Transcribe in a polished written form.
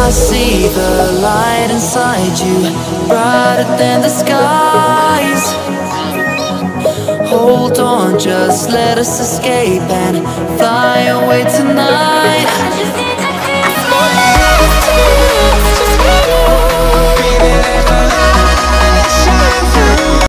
I see the light inside you, brighter than the skies. Hold on, just let us escape and fly away tonight.